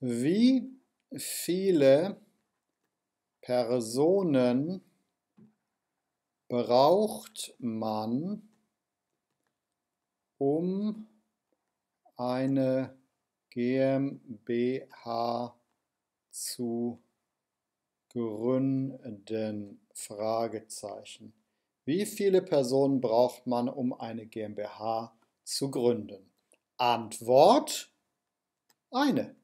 Wie viele Personen braucht man, um eine GmbH zu gründen? Fragezeichen. Wie viele Personen braucht man, um eine GmbH zu gründen? Antwort: eine.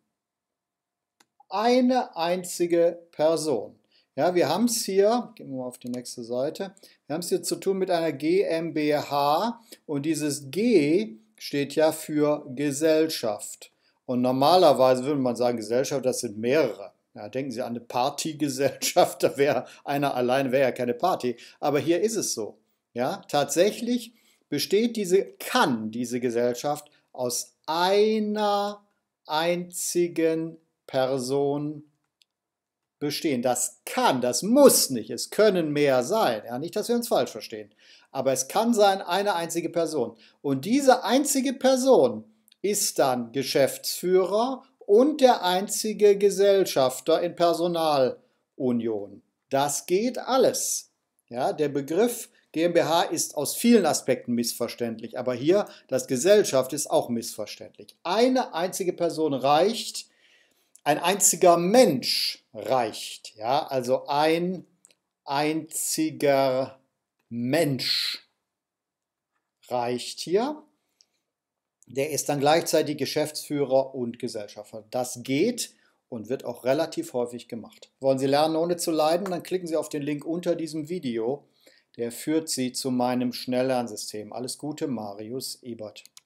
Eine einzige Person. Ja, wir haben es hier, gehen wir mal auf die nächste Seite, wir haben es hier zu tun mit einer GmbH und dieses G steht ja für Gesellschaft. Und normalerweise würde man sagen, Gesellschaft, das sind mehrere. Ja, denken Sie an eine Partygesellschaft, da wäre einer allein, wäre ja keine Party. Aber hier ist es so. Ja, tatsächlich kann diese Gesellschaft aus einer einzigen Person bestehen. Das kann, das muss nicht. Es können mehr sein. Ja, nicht, dass wir uns falsch verstehen. Aber es kann sein, eine einzige Person. Und diese einzige Person ist dann Geschäftsführer und der einzige Gesellschafter in Personalunion. Das geht alles. Ja, der Begriff GmbH ist aus vielen Aspekten missverständlich, aber hier das Gesellschaft ist auch missverständlich. Eine einzige Person reicht, ein einziger Mensch reicht, ja, also ein einziger Mensch reicht hier. Der ist dann gleichzeitig Geschäftsführer und Gesellschafter. Das geht und wird auch relativ häufig gemacht. Wollen Sie lernen, ohne zu leiden? Dann klicken Sie auf den Link unter diesem Video. Der führt Sie zu meinem Schnelllernsystem. Alles Gute, Marius Ebert.